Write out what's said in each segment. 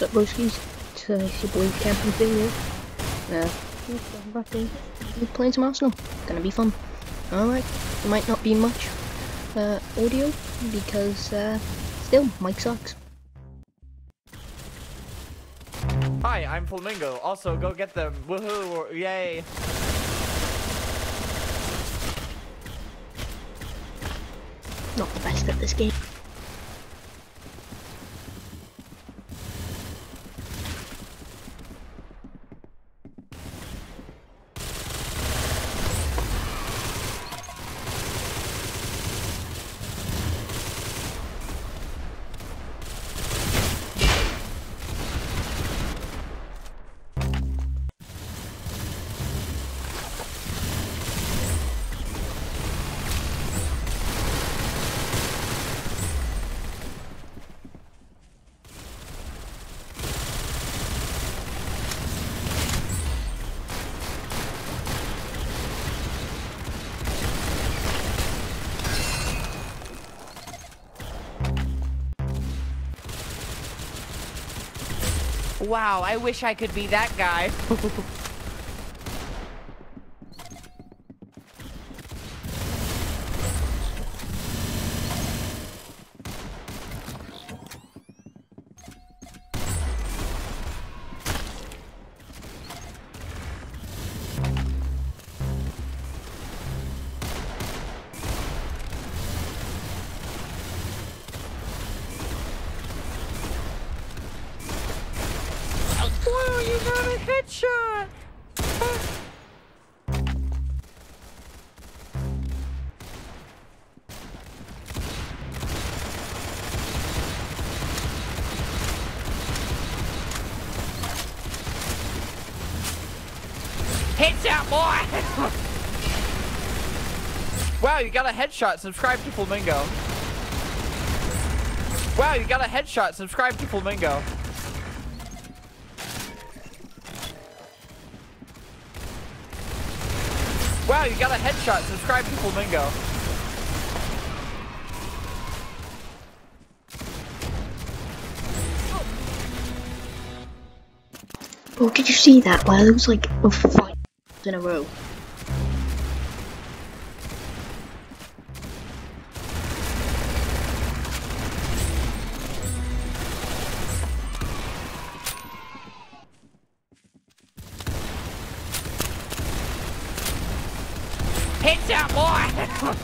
up, broskies? It's your boy Camping Failure. Back in. We're playing some Arsenal. Gonna be fun. Alright, there might not be much audio because still, mic sucks. Hi, I'm Flamingo. Also, go get them. Woohoo! Yay! Not the best at this game. Wow, I wish I could be that guy. Whoa, you got a headshot! Headshot, boy! Wow, you got a headshot. Subscribe to Flamingo. Wow, you got a headshot. Subscribe to Flamingo. Wow, you got a headshot. Subscribe to Flamingo. Oh, did you see that? Well, it was like 5 in a row. Headshot, boy!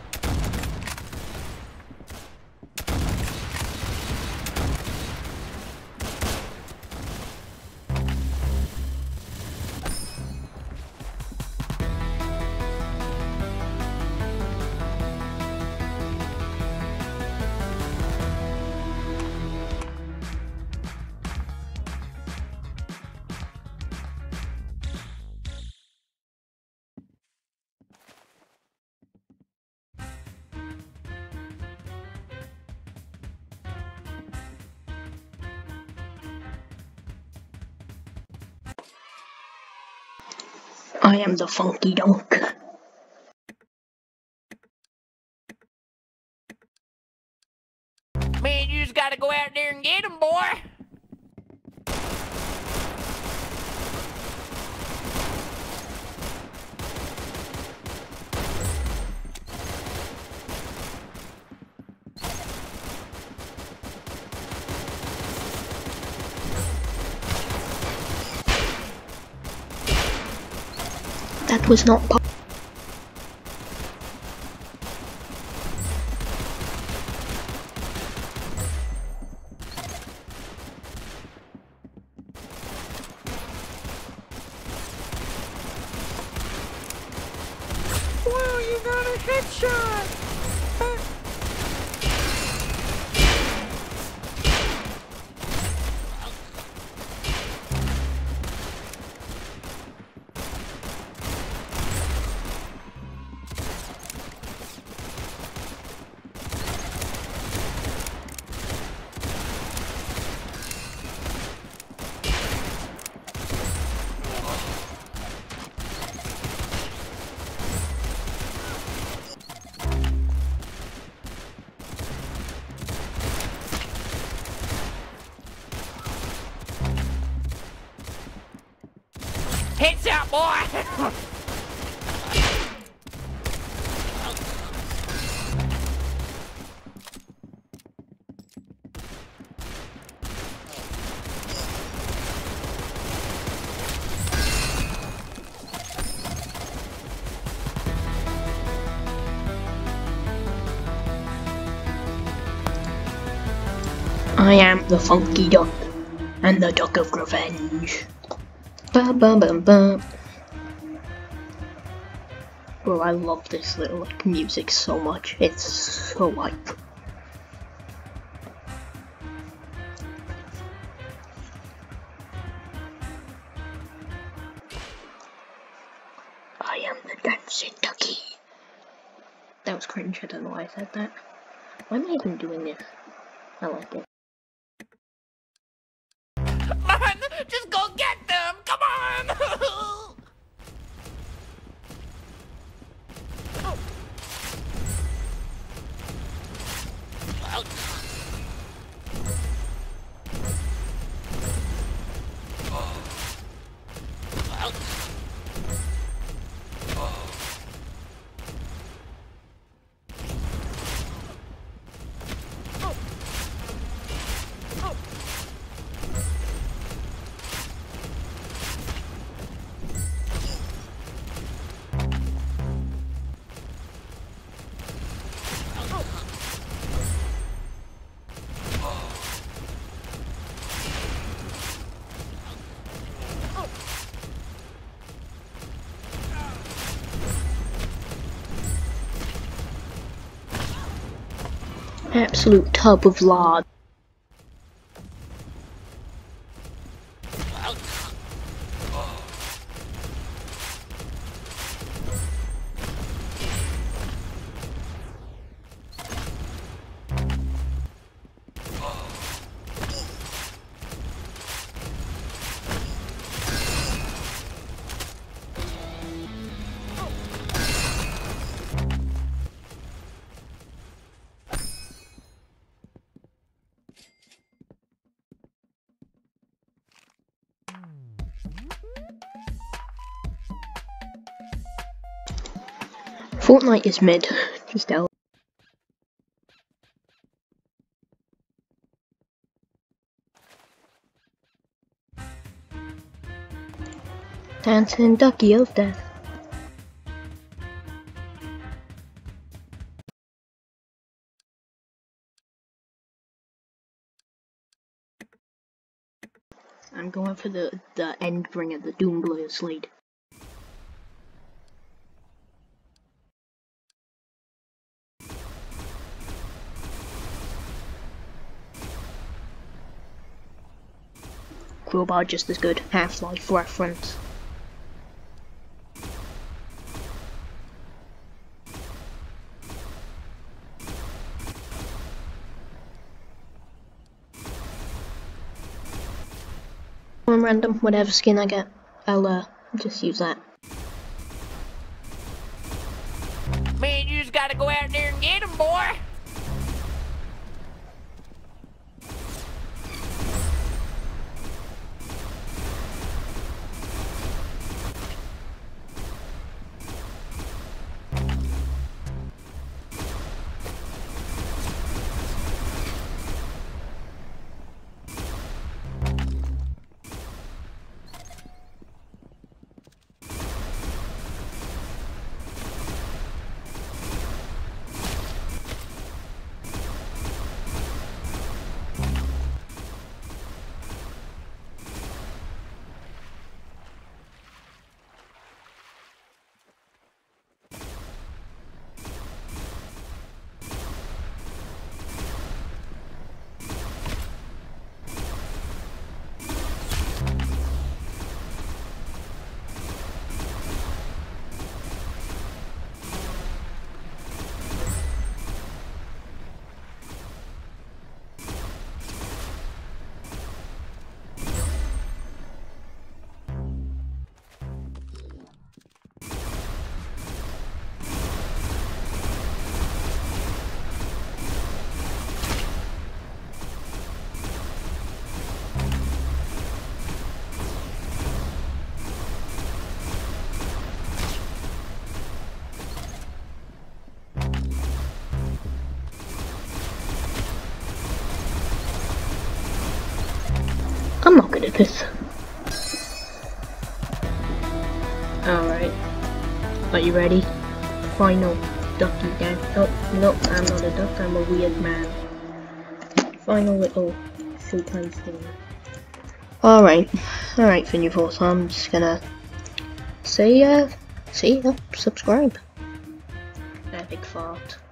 I am the funky dunk. Man, you just gotta go out there and get him, boy! That was not possible. Wow, you got a headshot! Headshot, boy! I am the Funky Duck, and the Duck of Revenge. Ba ba ba ba. Bro, I love this little like music so much. It's so hype. I am the dancing ducky. That was cringe. I don't know why I said that. Why am I even doing this? I like it. Man, just go get them! Come on! Absolute tub of lard. Fortnite is mid. Just out. Dancing Ducky of Death. I'm going for the Endbringer, the Doomblayer Slade. Crowbar just as good. Half-Life reference. On random, whatever skin I get, I'll just use that. Man, you just gotta go out there and get him, boy! Piss. Alright. Are you ready? Final ducky dance. Oh, no, I'm not a duck, I'm a weird man. Final little showtime thing. Alright, Finny4, so I'm just gonna say, subscribe. Epic fart.